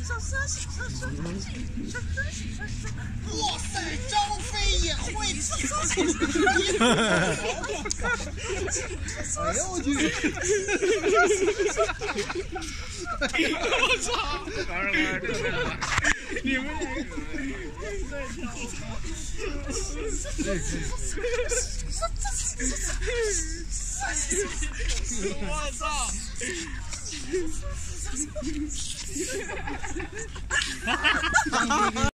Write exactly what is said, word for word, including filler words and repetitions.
哇塞，张飞也会跳！哎呦我去！我操！玩儿玩儿，这个你们两个在跳。我操！哈哈哈哈！